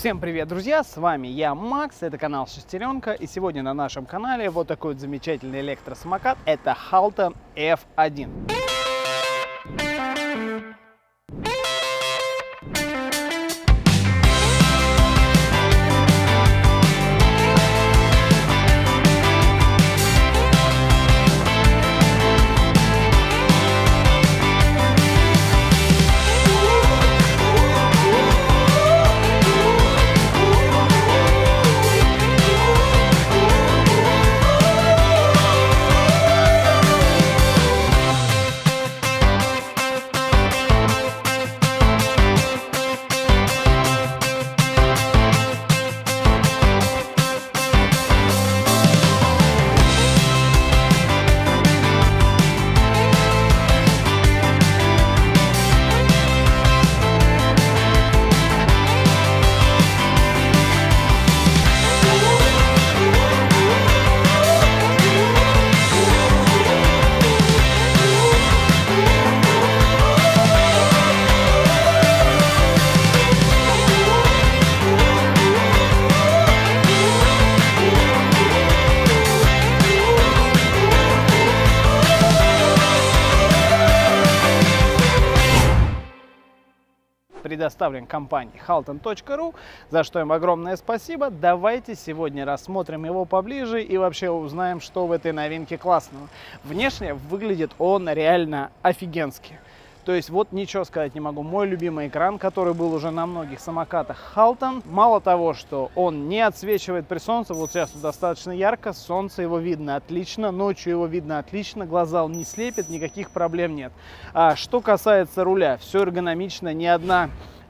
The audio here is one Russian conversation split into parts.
Всем привет, друзья! С вами я, Макс, это канал Шестеренка, и сегодня на нашем канале вот такой вот замечательный электросамокат. Это Halton F1. Предоставлен компанией Halton.ru, за что им огромное спасибо. Давайте сегодня рассмотрим его поближе и вообще узнаем, что в этой новинке классного. Внешне выглядит он реально офигенски. То есть вот ничего сказать не могу. Мой любимый экран, который был уже на многих самокатах Halton. Мало того, что он не отсвечивает при солнце, вот сейчас достаточно ярко, солнце его видно отлично, ночью его видно отлично, глаза он не слепит, никаких проблем нет. А что касается руля, все эргономично, ни одна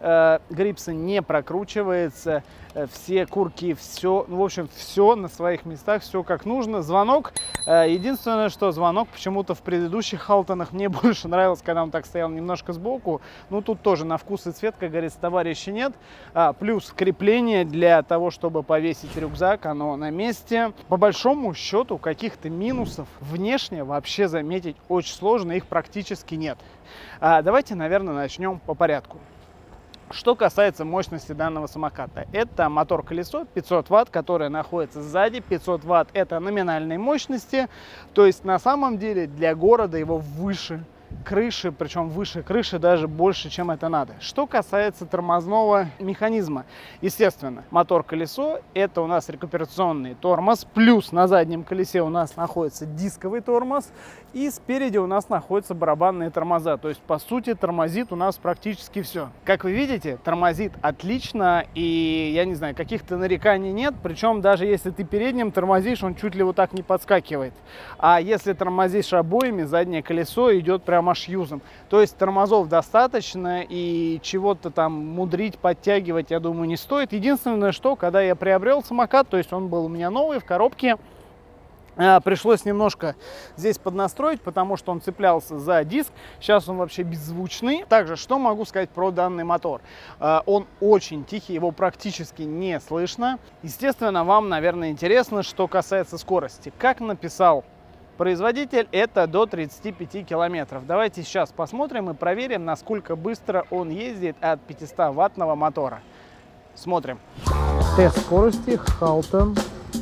грипса не прокручивается, все курки, все, ну, в общем, все на своих местах, все как нужно. Звонок, единственное, что звонок почему-то в предыдущих Халтонах мне больше нравился, когда он так стоял немножко сбоку. Ну, тут тоже на вкус и цвет, как говорится, товарища нет. Плюс крепление для того, чтобы повесить рюкзак, оно на месте. По большому счету, каких-то минусов внешне вообще заметить очень сложно, их практически нет. Давайте, наверное, начнем по порядку. Что касается мощности данного самоката, это мотор-колесо 500 Вт, которое находится сзади. 500 Вт это номинальной мощности, то есть на самом деле для города его выше крыши, причем выше крыши даже больше, чем это надо. Что касается тормозного механизма, естественно, мотор-колесо это у нас рекуперационный тормоз, плюс на заднем колесе у нас находится дисковый тормоз, и спереди у нас находятся барабанные тормоза. То есть, по сути, тормозит у нас практически все. Как вы видите, тормозит отлично, и, я не знаю, каких-то нареканий нет. Причем, даже если ты передним тормозишь, он чуть ли вот так не подскакивает. А если тормозишь обоими, заднее колесо идет прямо аж юзом. То есть, тормозов достаточно, и чего-то там мудрить, подтягивать, я думаю, не стоит. Единственное, что, когда я приобрел самокат, то есть, он был у меня новый, в коробке, пришлось немножко здесь поднастроить, потому что он цеплялся за диск. Сейчас он вообще беззвучный. Также, что могу сказать про данный мотор? Он очень тихий, его практически не слышно. Естественно, вам, наверное, интересно, что касается скорости. Как написал производитель, это до 35 километров. Давайте сейчас посмотрим и проверим, насколько быстро он ездит от 500-ваттного мотора. Смотрим. Тест скорости Halton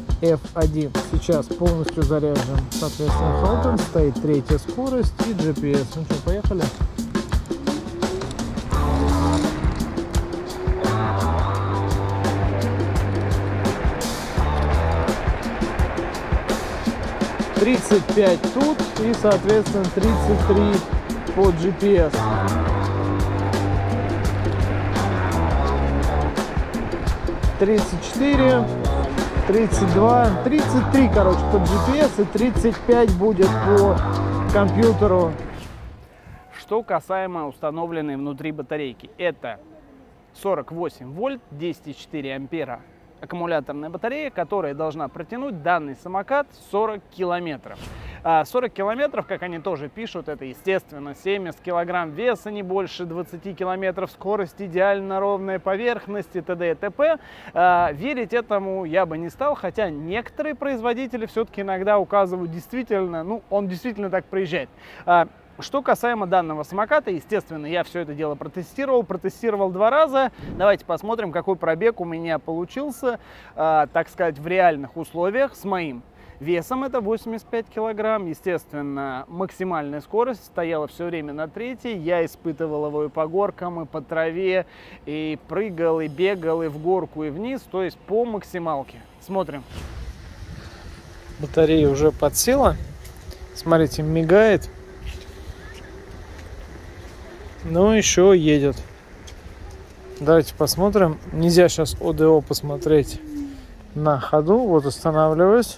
F1. Сейчас полностью заряжен. Соответственно, Halton стоит третья скорость и GPS. Ну что, поехали? «35» тут и, соответственно, 33 по GPS. «34», 32, 33, короче, по GPS, и 35 будет по компьютеру. Что касаемо установленной внутри батарейки, это 48 вольт, 10,4 ампера аккумуляторная батарея, которая должна протянуть данный самокат 40 километров. 40 километров, как они тоже пишут, это, естественно, 70 килограмм веса, не больше 20 километров, скорость идеально ровная поверхность и т.д. и т.п. Верить этому я бы не стал, хотя некоторые производители все-таки иногда указывают действительно, ну, он действительно так проезжает. Что касаемо данного самоката, естественно, я все это дело протестировал 2 раза. Давайте посмотрим, какой пробег у меня получился, так сказать, в реальных условиях с моим весом. Это 85 килограмм. Естественно, максимальная скорость стояла все время на 3-й. Я испытывал его и по горкам, и по траве, и прыгал, и бегал, и в горку, и вниз. То есть по максималке. Смотрим. Батарея уже подсела. Смотрите, мигает. Но еще едет. Давайте посмотрим. Нельзя сейчас ОДО посмотреть на ходу. Вот останавливаюсь.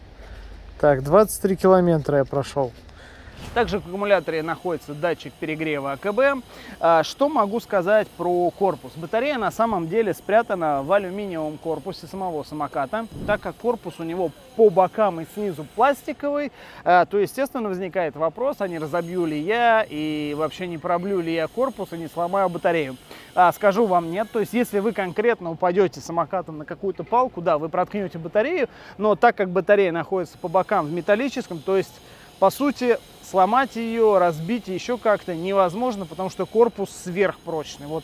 Так, 23 километра я прошел. Также в аккумуляторе находится датчик перегрева АКБ. Что могу сказать про корпус? Батарея на самом деле спрятана в алюминиевом корпусе самого самоката. Так как корпус у него по бокам и снизу пластиковый, то, естественно, возникает вопрос, а не разобью ли я и вообще не пробью ли я корпус и не сломаю батарею. Скажу вам нет. То есть, если вы конкретно упадете самокатом на какую-то палку, да, вы проткнете батарею, но так как батарея находится по бокам в металлическом, то есть, по сути, сломать ее, разбить еще как-то невозможно, потому что корпус сверхпрочный. Вот.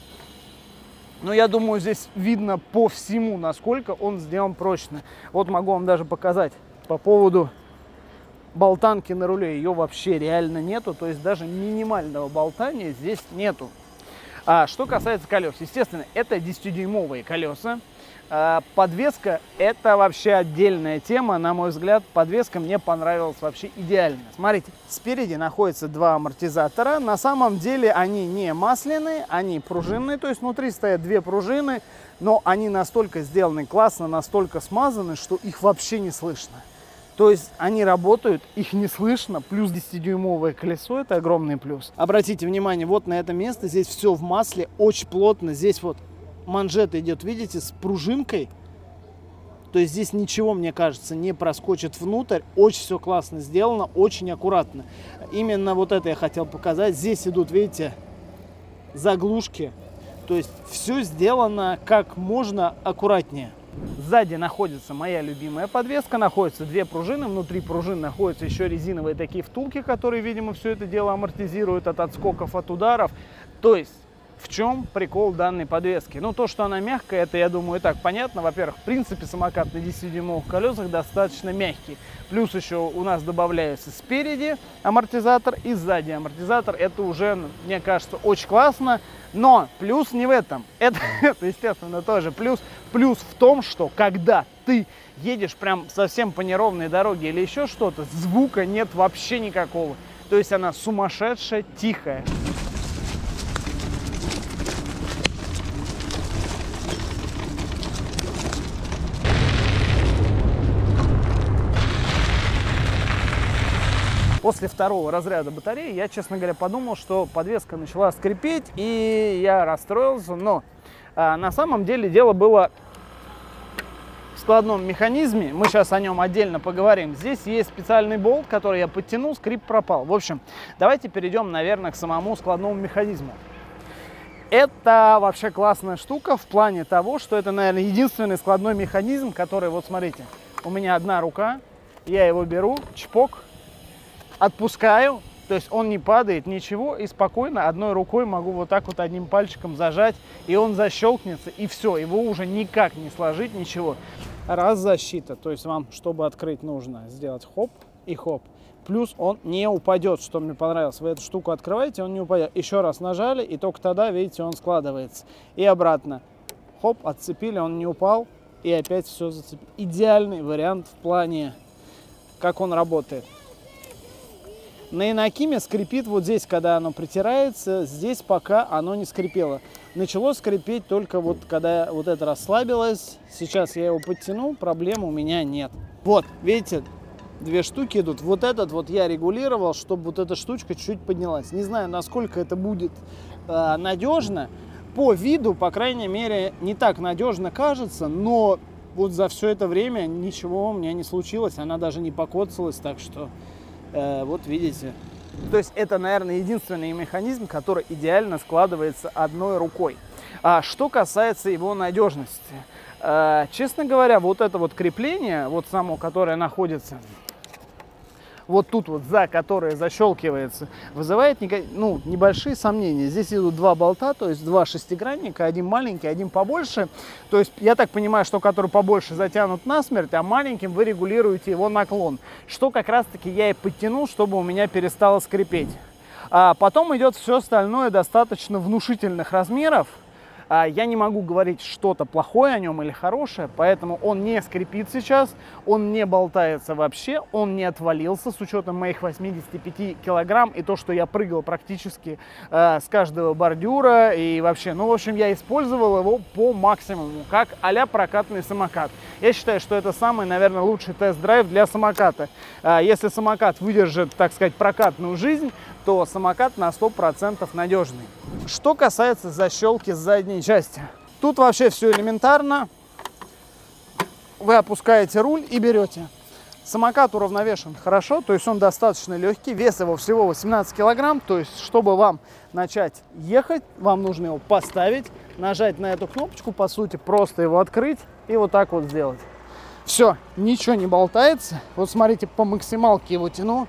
Но я думаю, здесь видно по всему, насколько он сделан прочно. Вот могу вам даже показать по поводу болтанки на руле. Ее вообще реально нету, то есть даже минимального болтания здесь нету. Что касается колес, естественно, это 10-дюймовые колеса. Подвеска — это вообще отдельная тема, на мой взгляд. Подвеска мне понравилась вообще идеально. Смотрите, спереди находятся 2 амортизатора. На самом деле они не масляные, они пружинные, то есть внутри стоят 2 пружины, но они настолько сделаны классно, настолько смазаны, что их вообще не слышно. То есть они работают, их не слышно, плюс 10-дюймовое колесо — это огромный плюс. Обратите внимание, вот на это место, здесь все в масле, очень плотно, здесь вот манжета идет, видите, с пружинкой. То есть здесь ничего, мне кажется, не проскочит внутрь. Очень все классно сделано, очень аккуратно. Именно вот это я хотел показать. Здесь идут, видите, заглушки. То есть все сделано как можно аккуратнее. Сзади находится моя любимая подвеска, находятся 2 пружины, внутри пружин находятся еще резиновые такие втулки, которые, видимо, все это дело амортизируют от отскоков, от ударов. То есть в чем прикол данной подвески? Ну, то, что она мягкая, это, я думаю, и так понятно. Во-первых, в принципе, самокат на 10-дюймовых колесах достаточно мягкий. Плюс еще у нас добавляется спереди амортизатор и сзади амортизатор. Это уже, мне кажется, очень классно. Но плюс не в этом. Это естественно, тоже плюс. Плюс в том, что когда ты едешь прям совсем по неровной дороге или еще что-то, звука нет вообще никакого. То есть она сумасшедшая, тихая. После 2-го разряда батареи я, честно говоря, подумал, что подвеска начала скрипеть, и я расстроился. Но на самом деле дело было в складном механизме. Мы сейчас о нем отдельно поговорим. Здесь есть специальный болт, который я подтянул, скрип пропал. В общем, давайте перейдем, наверное, к самому складному механизму. Это вообще классная штука в плане того, что это, наверное, единственный складной механизм, который, вот смотрите, у меня одна рука, я его беру, чпок, отпускаю, то есть он не падает, ничего, и спокойно одной рукой могу вот так вот одним пальчиком зажать, и он защелкнется, и все, его уже никак не сложить, ничего. Раз защита, то есть вам, чтобы открыть, нужно сделать хоп и хоп. Плюс он не упадет, что мне понравилось. Вы эту штуку открываете, он не упадет. Еще раз нажали, и только тогда, видите, он складывается. И обратно. Хоп, отцепили, он не упал, и опять все зацепили. Идеальный вариант в плане, как он работает. На Инокиме скрипит вот здесь, когда оно притирается, здесь пока оно не скрипело. Начало скрипеть только вот когда вот это расслабилось. Сейчас я его подтянул, проблем у меня нет. Вот, видите, 2 штуки идут. Вот этот вот я регулировал, чтобы вот эта штучка чуть-чуть поднялась. Не знаю, насколько это будет надежно. По виду, по крайней мере, не так надежно кажется, но вот за все это время ничего у меня не случилось. Она даже не покоцалась, так что... Вот видите. То есть это, наверное, единственный механизм, который идеально складывается одной рукой. Что касается его надежности. Честно говоря, вот это вот крепление, вот само, которое находится вот тут вот, за которое защелкивается, вызывает небольшие сомнения. Здесь идут два болта, то есть два шестигранника, один маленький, один побольше. То есть я так понимаю, что который побольше затянут насмерть, а маленьким вы регулируете его наклон, что как раз-таки я и подтянул, чтобы у меня перестало скрипеть. А потом идет все остальное достаточно внушительных размеров. Я не могу говорить что-то плохое о нем или хорошее, поэтому он не скрипит сейчас, он не болтается вообще, он не отвалился с учетом моих 85 килограмм и то, что я прыгал практически с каждого бордюра и вообще, ну, в общем, я использовал его по максимуму, как а-ля прокатный самокат. Я считаю, что это самый, наверное, лучший тест-драйв для самоката. Если самокат выдержит, так сказать, прокатную жизнь, то самокат на 100% надежный. Что касается защелки с задней части, тут вообще все элементарно. Вы опускаете руль и берете. Самокат уравновешен хорошо, то есть он достаточно легкий, вес его всего 18 килограмм, то есть чтобы вам начать ехать, вам нужно его поставить, нажать на эту кнопочку, по сути, просто его открыть и вот так вот сделать. Все, ничего не болтается. Вот смотрите, по максималке его тяну.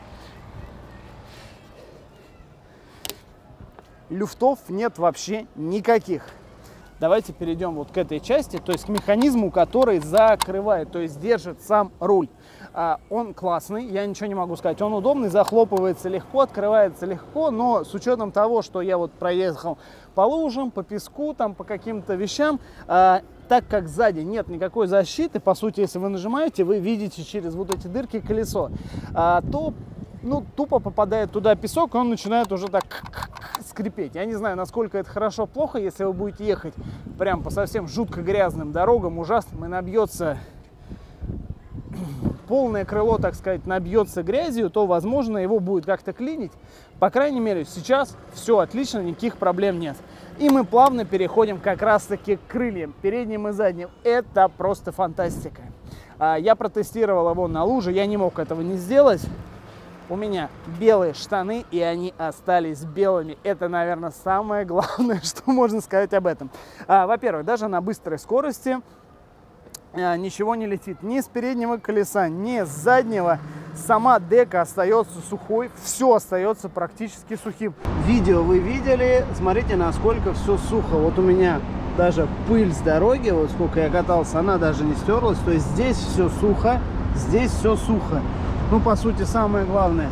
Люфтов нет вообще никаких. Давайте перейдем вот к этой части, то есть к механизму, который закрывает, то есть держит сам руль. Он классный, я ничего не могу сказать. Он удобный, захлопывается легко, открывается легко, но с учетом того, что я вот проехал по лужам, по песку, там, по каким-то вещам, так как сзади нет никакой защиты, по сути, если вы нажимаете, вы видите через вот эти дырки колесо, то тупо попадает туда песок, и он начинает уже так скрипеть. Я не знаю, насколько это хорошо, плохо, если вы будете ехать прям по совсем жутко грязным дорогам, ужасным, и набьется полное крыло, так сказать, набьется грязью, то, возможно, его будет как-то клинить. По крайней мере, сейчас все отлично, никаких проблем нет. И мы плавно переходим как раз-таки к крыльям, передним и задним. Это просто фантастика. Я протестировал его на луже, я не мог этого не сделать. У меня белые штаны, и они остались белыми. Это, наверное, самое главное, что можно сказать об этом. Во-первых, даже на быстрой скорости ничего не летит. Ни с переднего колеса, ни с заднего. Сама дека остается сухой. Все остается практически сухим. Видео вы видели. Смотрите, насколько все сухо. Вот у меня даже пыль с дороги, вот сколько я катался, она даже не стерлась. То есть здесь все сухо, здесь все сухо. Ну, по сути, самое главное.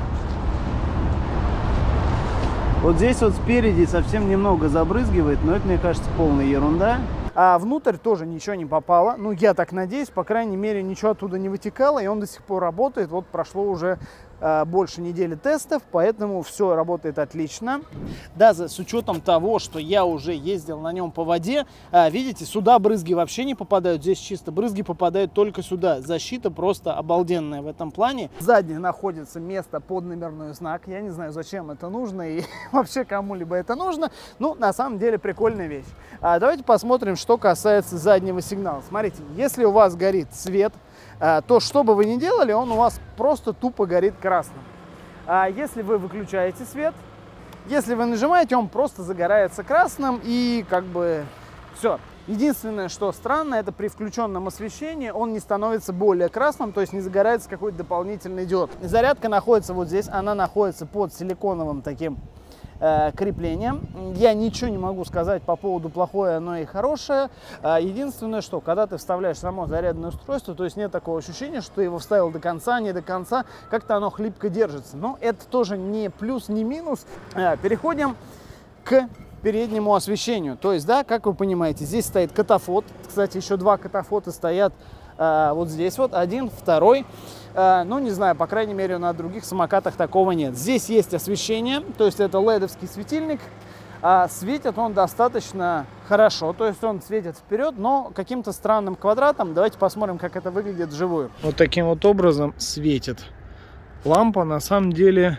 Вот здесь вот спереди совсем немного забрызгивает, но это, мне кажется, полная ерунда. А внутрь тоже ничего не попало. Ну, я так надеюсь, по крайней мере, ничего оттуда не вытекало, и он до сих пор работает. Вот прошло уже больше недели тестов, поэтому все работает отлично. Даже с учетом того, что я уже ездил на нем по воде, видите, сюда брызги вообще не попадают, здесь чисто брызги попадают только сюда. Защита просто обалденная в этом плане. Сзади находится место под номерной знак. Я не знаю, зачем это нужно и вообще кому-либо это нужно. Ну, на самом деле, прикольная вещь. Давайте посмотрим, что касается заднего сигнала. Смотрите, если у вас горит свет, то что бы вы ни делали, он у вас просто тупо горит красным. А если вы выключаете свет, если вы нажимаете, он просто загорается красным, и как бы все. Единственное, что странно, это при включенном освещении он не становится более красным, то есть не загорается какой-то дополнительный диод. Зарядка находится вот здесь, она находится под силиконовым таким креплением. Я ничего не могу сказать по поводу плохое оно и хорошее. Единственное, что когда ты вставляешь само зарядное устройство, то есть нет такого ощущения, что ты его вставил до конца, не до конца, как-то оно хлипко держится. Но это тоже не плюс, не минус. Переходим к переднему освещению. То есть, да, как вы понимаете, здесь стоит катафот. Кстати, еще два катафота стоят вот здесь вот, один, второй. Ну, не знаю, по крайней мере, на других самокатах такого нет. Здесь есть освещение, то есть это ледовский светильник. Светит он достаточно хорошо, то есть он светит вперед, но каким-то странным квадратом. Давайте посмотрим, как это выглядит вживую. Вот таким вот образом светит. Лампа на самом деле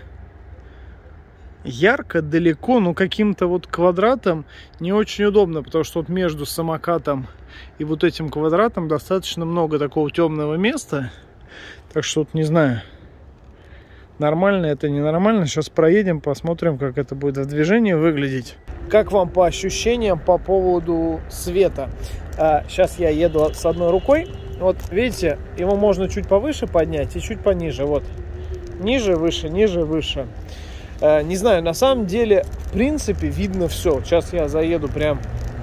ярко, далеко, но каким-то вот квадратом не очень удобно, потому что вот между самокатом и вот этим квадратом достаточно много такого темного места. Так что вот не знаю, нормально это, ненормально. Сейчас проедем, посмотрим, как это будет в движении выглядеть. Как вам по ощущениям по поводу света? Сейчас я еду с одной рукой. Вот видите, его можно чуть повыше поднять и чуть пониже. Вот. ниже, выше, ниже, выше. Не знаю, на самом деле, в принципе, видно все. Сейчас я заеду прям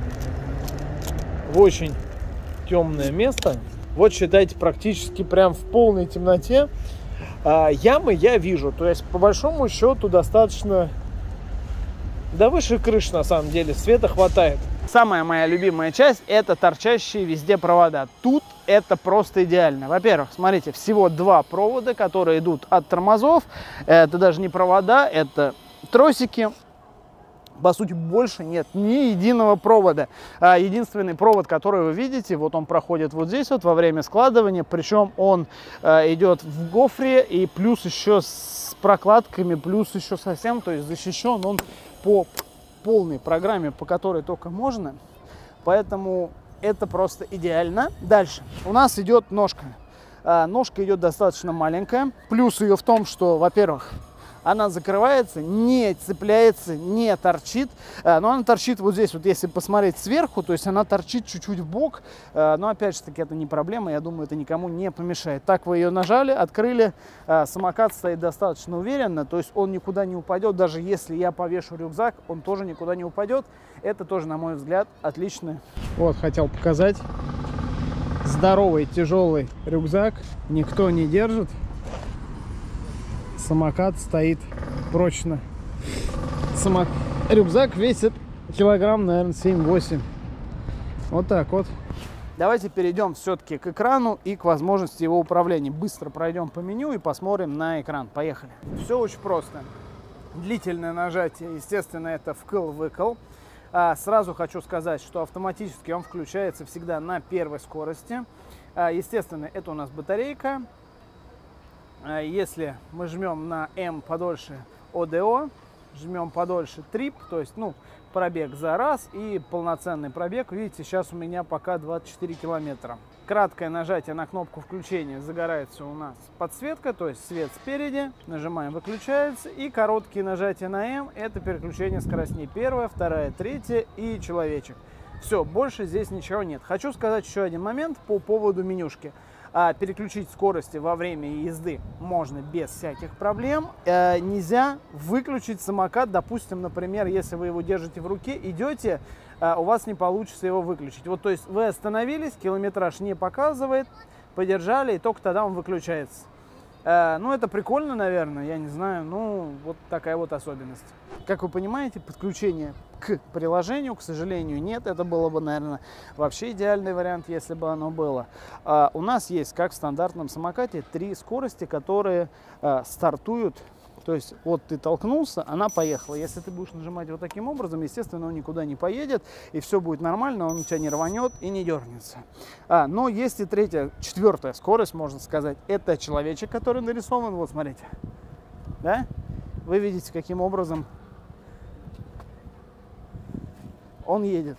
в очень темное место. Вот, считайте, практически прям в полной темноте. Ямы я вижу. То есть, по большому счету, достаточно... Да выше крыш, на самом деле, света хватает. Самая моя любимая часть – это торчащие везде провода. Тут это просто идеально. Во-первых, смотрите, всего 2 провода, которые идут от тормозов. Это даже не провода, это тросики. По сути, больше нет ни единого провода. Единственный провод, который вы видите, вот он проходит вот здесь вот во время складывания. Причем он идет в гофре и плюс еще с прокладками, плюс еще совсем, то есть защищен он по полной программе, по которой только можно. Поэтому это просто идеально. Дальше у нас идет ножка. Ножка идет достаточно маленькая. Плюс ее в том, что, во-первых, она закрывается, не цепляется, не торчит. Но она торчит вот здесь, вот если посмотреть сверху, то есть она торчит чуть-чуть в бок. Но опять же таки это не проблема, я думаю, это никому не помешает. Так вы ее нажали, открыли, самокат стоит достаточно уверенно, то есть он никуда не упадет. Даже если я повешу рюкзак, он тоже никуда не упадет. Это тоже, на мой взгляд, отлично. Вот, хотел показать. Здоровый, тяжелый рюкзак никто не держит. Самокат стоит прочно. Рюкзак весит килограмм, наверное, 7-8. Вот так вот. Давайте перейдем все-таки к экрану и к возможности его управления. Быстро пройдем по меню и посмотрим на экран. Поехали. Все очень просто. Длительное нажатие, естественно, это вкл-выкл. Сразу хочу сказать, что автоматически он включается всегда на первой скорости. Естественно, это у нас батарейка. Если мы жмем на М подольше ОДО, жмем подольше трип, то есть, пробег за раз и полноценный пробег. Видите, сейчас у меня пока 24 километра. Краткое нажатие на кнопку включения, загорается у нас подсветка, то есть свет спереди. Нажимаем, выключается. И короткие нажатия на М, это переключение скоростей. 1, 2, 3 и человечек. Все, больше здесь ничего нет. Хочу сказать еще один момент по поводу менюшки. Переключить скорости во время езды можно без всяких проблем. Нельзя выключить самокат, допустим, например, если вы его держите в руке, идете, у вас не получится его выключить. Вот, то есть вы остановились, километраж не показывает, подержали, и только тогда он выключается. Это прикольно, наверное, я не знаю, вот такая вот особенность. Как вы понимаете, подключение к приложению, к сожалению, нет. Это было бы, наверное, вообще идеальный вариант, если бы оно было. У нас есть, как в стандартном самокате, 3 скорости, которые стартуют. То есть вот ты толкнулся, она поехала. Если ты будешь нажимать вот таким образом, естественно, он никуда не поедет, и все будет нормально, он у тебя не рванет и не дернется. Но есть и 4-я скорость, можно сказать. Это человечек, который нарисован. Вот, смотрите. Да? Вы видите, каким образом он едет.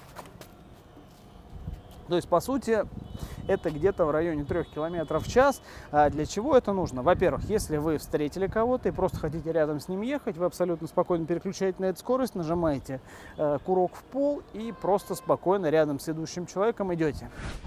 То есть, по сути, это где-то в районе 3 км в час. Для чего это нужно? Во-первых, если вы встретили кого-то и просто хотите рядом с ним ехать, вы абсолютно спокойно переключаете на эту скорость, нажимаете курок в пол и просто спокойно рядом с идущим человеком идете.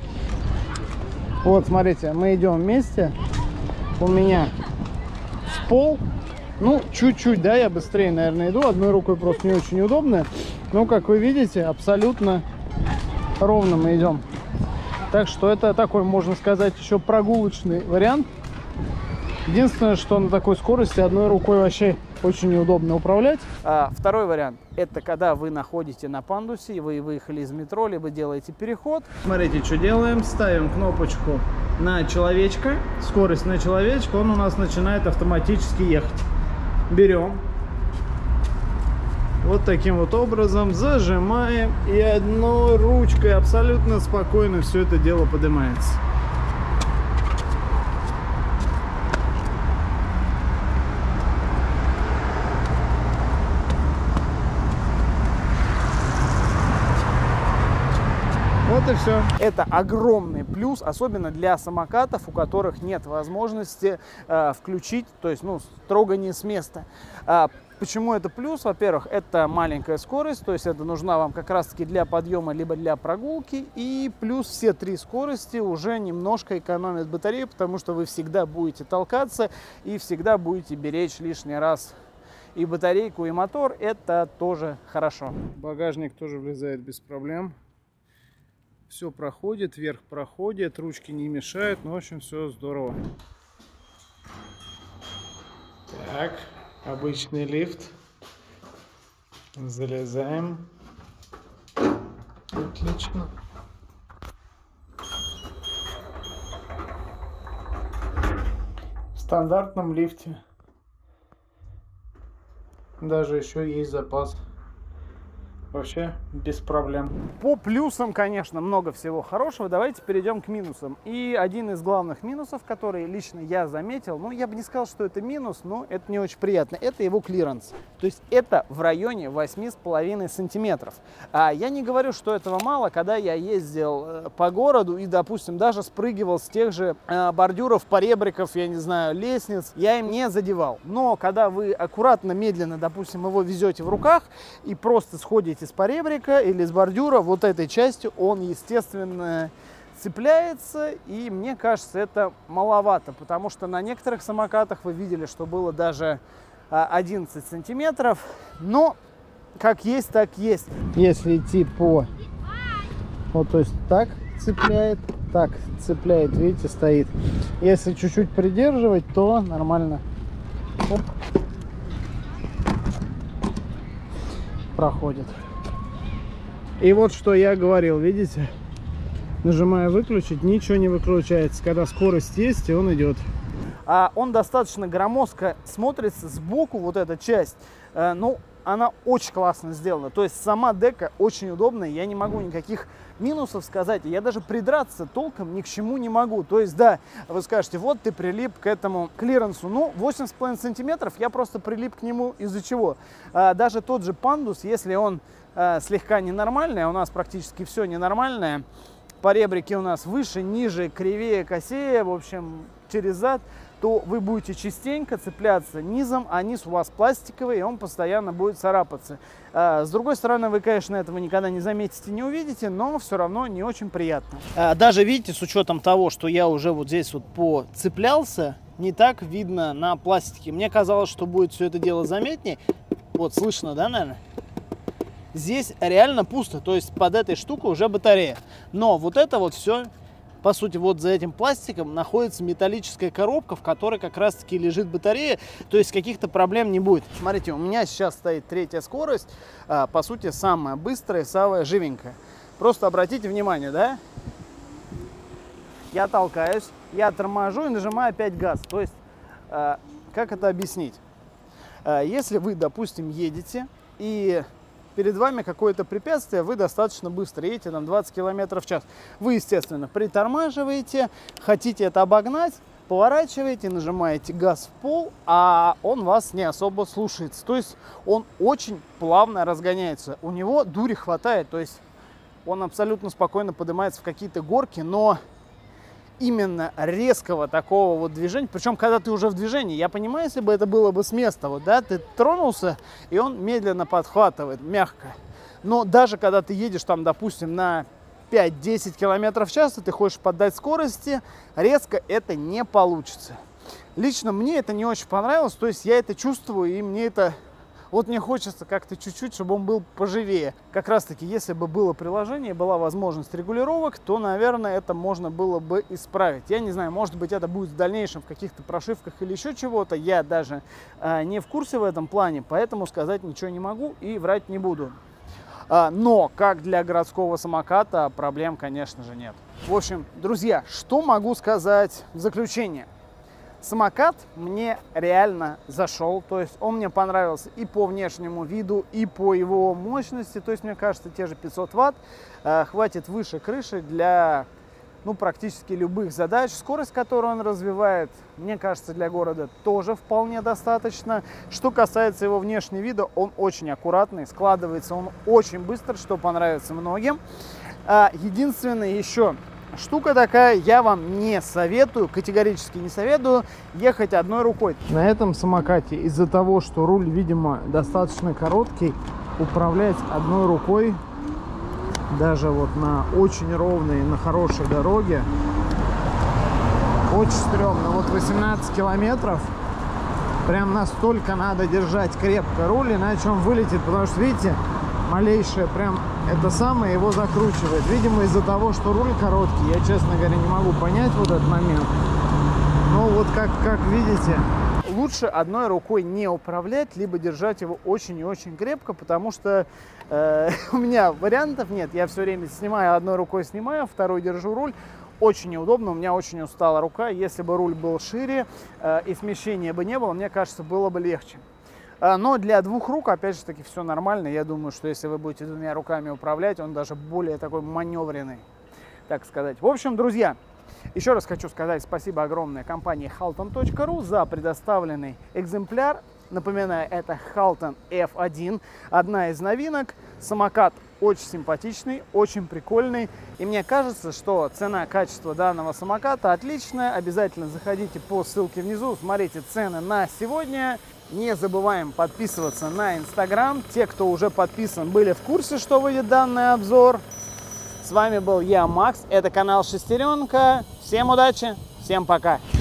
Вот, смотрите, мы идем вместе. У меня в пол. Чуть-чуть, да, я быстрее, наверное, иду. Одной рукой просто не очень удобно. Но, как вы видите, абсолютно ровно мы идем. Так что это такой, можно сказать, еще прогулочный вариант. Единственное, что на такой скорости одной рукой вообще очень неудобно управлять. Второй вариант – это когда вы находите на пандусе, и вы выехали из метро, либо делаете переход. Смотрите, что делаем. Ставим кнопочку на человечка, скорость на человечка, он у нас начинает автоматически ехать. Берем. Вот таким вот образом зажимаем, и одной ручкой абсолютно спокойно все это дело поднимается. Вот и все. Это огромный плюс, особенно для самокатов, у которых нет возможности включить, то есть, строго не с места. Почему это плюс? Во-первых, это маленькая скорость, то есть это нужна вам как раз-таки для подъема либо для прогулки. И плюс все 3 скорости уже немножко экономят батарею, потому что вы всегда будете толкаться и всегда будете беречь лишний раз и батарейку, и мотор. Это тоже хорошо. Багажник тоже влезает без проблем. Все проходит, верх проходит, ручки не мешают. Ну, в общем, все здорово. Так. Обычный лифт. Залезаем. Отлично. В стандартном лифте даже еще есть запас. Вообще без проблем. По плюсам, конечно, много всего хорошего. Давайте перейдем к минусам. И один из главных минусов, который лично я заметил, ну, я бы не сказал, что это минус, но это не очень приятно, это его клиренс. То есть это в районе 8,5 сантиметров. А я не говорю, что этого мало, когда я ездил по городу и, допустим, даже спрыгивал с тех же бордюров, поребриков, я не знаю, лестниц, я им не задевал. Но когда вы аккуратно, медленно, допустим, его везете в руках и просто сходите с поребрика или с бордюра, вот этой частью он, естественно, цепляется, и мне кажется, это маловато, потому что на некоторых самокатах вы видели, что было даже 11 сантиметров, но как есть, так есть. Если идти по, вот, то есть так цепляет, видите, стоит. Если чуть-чуть придерживать, то нормально. Оп. Проходит. И вот что я говорил, видите, нажимая выключить, ничего не выключается, когда скорость есть, и он идет. Он достаточно громоздко смотрится сбоку, вот эта часть, ну, она очень классно сделана, то есть сама дека очень удобная, я не могу никаких минусов сказать, я даже придраться толком ни к чему не могу. То есть, да, вы скажете, вот ты прилип к этому клиренсу, ну, 8,5 сантиметров, я просто прилип к нему из-за чего? Даже тот же пандус, если он слегка ненормальный, а у нас практически все ненормальное, поребрики у нас выше, ниже, кривее, косее, в общем, через зад, то вы будете частенько цепляться низом, а низ у вас пластиковый, и он постоянно будет царапаться. С другой стороны, вы, конечно, этого никогда не заметите, не увидите, но все равно не очень приятно. Даже, видите, с учетом того, что я уже вот здесь вот поцеплялся, не так видно на пластике. Мне казалось, что будет все это дело заметнее. Вот, слышно, да, наверное? Здесь реально пусто, то есть под этой штукой уже батарея. Но вот это вот все, по сути, вот за этим пластиком находится металлическая коробка, в которой как раз-таки лежит батарея, то есть каких-то проблем не будет. Смотрите, у меня сейчас стоит 3-я скорость, по сути, самая быстрая, самая живенькая. Просто обратите внимание, да? Я толкаюсь, я торможу и нажимаю опять газ. То есть, как это объяснить? Если вы, допустим, едете и перед вами какое-то препятствие, вы достаточно быстро едете, там 20 км в час. Вы, естественно, притормаживаете, хотите это обогнать, поворачиваете, нажимаете газ в пол, а он вас не особо слушается. То есть он очень плавно разгоняется. У него дури хватает, то есть он абсолютно спокойно поднимается в какие-то горки, но именно резкого такого вот движения, причем когда ты уже в движении, я понимаю, если бы это было бы с места, вот, да, ты тронулся, и он медленно подхватывает, мягко. Но даже когда ты едешь там, допустим, на 5-10 км в час, и ты хочешь поддать скорости, резко это не получится. Лично мне это не очень понравилось, то есть я это чувствую, и мне это... Вот мне хочется как-то чуть-чуть, чтобы он был поживее. Как раз-таки, если бы было приложение, была возможность регулировок, то, наверное, это можно было бы исправить. Я не знаю, может быть, это будет в дальнейшем в каких-то прошивках или еще чего-то. Я даже не в курсе в этом плане, поэтому сказать ничего не могу и врать не буду. Но, как для городского самоката, проблем, конечно же, нет. В общем, друзья, что могу сказать в заключение? Самокат мне реально зашел, то есть он мне понравился и по внешнему виду, и по его мощности, то есть мне кажется, те же 500 ватт хватит выше крыши для, ну, практически любых задач. Скорость, которую он развивает, мне кажется, для города тоже вполне достаточно. Что касается его внешнего вида, он очень аккуратный, складывается он очень быстро, что понравится многим. Единственное еще, штука такая, я вам не советую, категорически не советую ехать одной рукой. На этом самокате из-за того, что руль, видимо, достаточно короткий, управлять одной рукой, даже вот на очень ровной, на хорошей дороге, очень стрёмно. Вот 18 километров, прям настолько надо держать крепко руль, иначе он вылетит, потому что, видите, малейшее прям это самое его закручивает. Видимо, из-за того, что руль короткий, я, честно говоря, не могу понять вот этот момент. Но вот как видите, лучше одной рукой не управлять, либо держать его очень и очень крепко, потому что у меня вариантов нет. Я все время снимаю, одной рукой снимаю, второй держу руль. Очень неудобно, у меня очень устала рука. Если бы руль был шире и смещения бы не было, мне кажется, было бы легче. Но для двух рук, опять же таки, все нормально. Я думаю, что если вы будете двумя руками управлять, он даже более такой маневренный, так сказать. В общем, друзья, еще раз хочу сказать спасибо огромное компании halton.ru за предоставленный экземпляр. Напоминаю, это Halton F1, одна из новинок. Самокат очень симпатичный, очень прикольный. И мне кажется, что цена-качество данного самоката отличная. Обязательно заходите по ссылке внизу, смотрите цены на сегодня. Не забываем подписываться на Instagram. Те, кто уже подписан, были в курсе, что выйдет данный обзор. С вами был я, Макс. Это канал Шестеренка. Всем удачи, всем пока.